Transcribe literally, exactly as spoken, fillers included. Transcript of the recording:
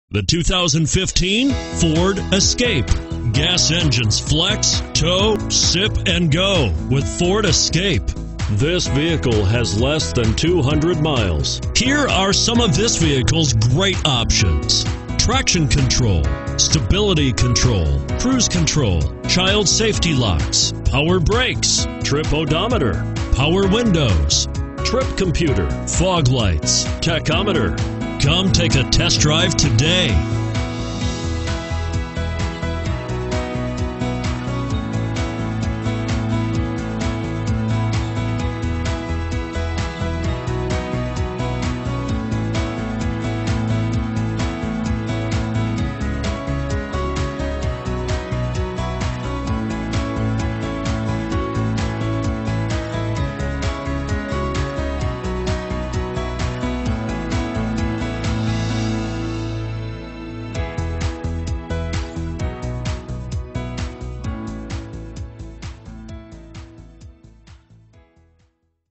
The two thousand fifteen Ford Escape. Gas engines flex, tow, sip, and go with Ford Escape. This vehicle has less than two hundred miles. Here are some of this vehicle's great options: traction control, stability control, cruise control, child safety locks, power brakes, trip odometer, power windows, trip computer, fog lights, tachometer. Come take a test drive today.